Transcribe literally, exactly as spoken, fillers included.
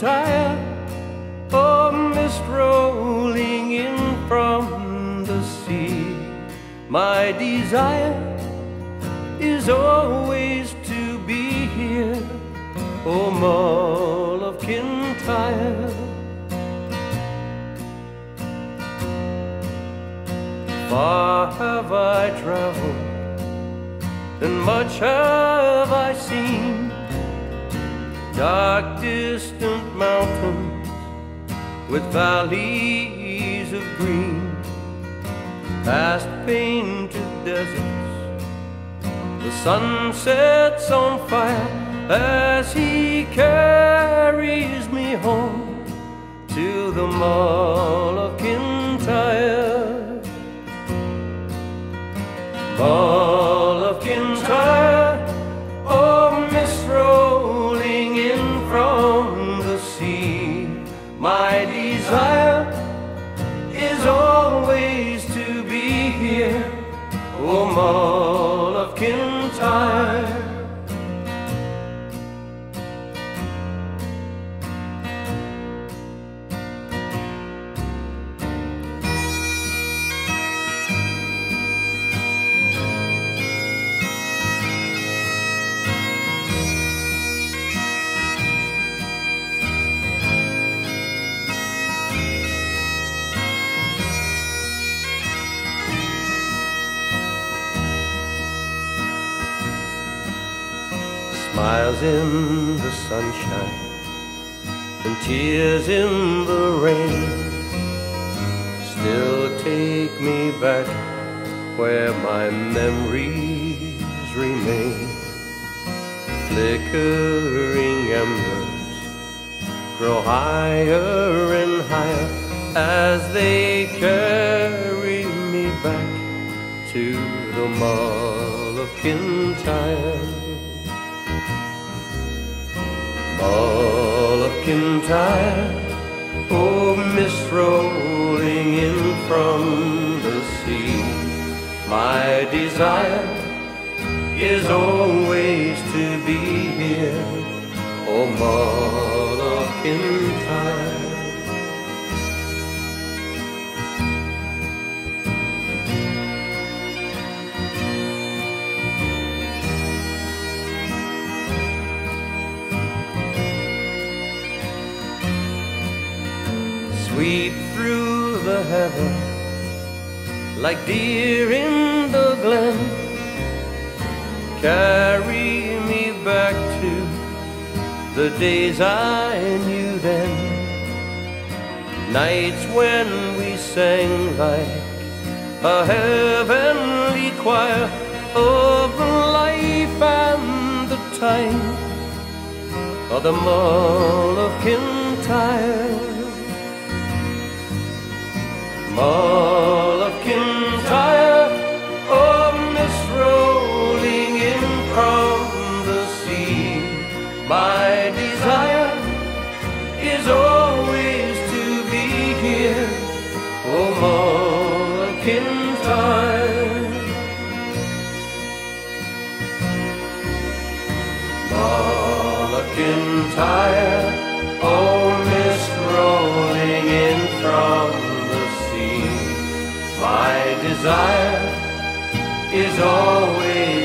Kyntyre, oh, mist rolling in from the sea. My desire is always to be here, oh, Mull of Kyntyre. Far have I traveled, and much have I seen, dark distant mountains with valleys of green, past painted deserts, the sun sets on fire as he carries me home to the Mull of Kyntyre. Mull of Kyntyre, oh, mist rolling in from the sea. My desire is always to be here, oh, Mull of Kyntyre. Smiles in the sunshine and tears in the rain still take me back where my memories remain. Flickering embers grow higher and higher as they carry me back to the Mull of Kyntyre. Mull of Kyntyre, oh, mist rolling in from the sea. My desire is always to be here, oh, Mull of Kyntyre. Sweep through the heather like deer in the glen, carry me back to the days I knew then. Nights when we sang like a heavenly choir of life and the time of the Mull of Kyntyre. Mull of Kyntyre, oh, mist rolling in from the sea. My desire is always to be here, oh, Mull of Kyntyre. Mull of Kyntyre, oh, mist rolling in from my desire is always